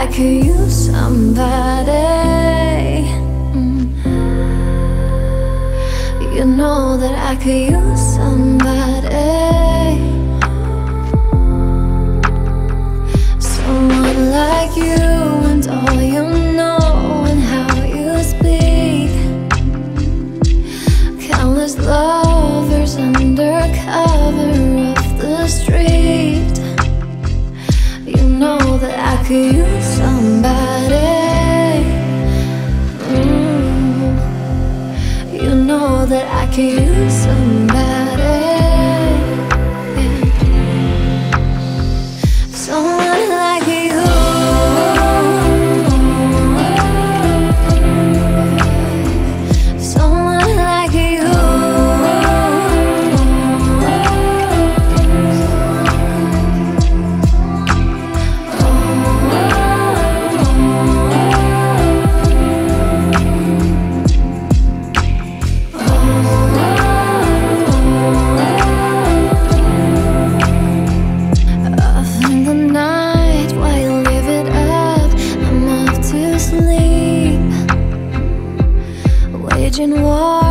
I could use somebody. You know that I could use somebody. Someone like you, and all you know and how you speak. Countless lovers under cover of the street. You know that I could use somebody. You know that I could use somebody. Yeah. Someone like you. Someone like you. Waging war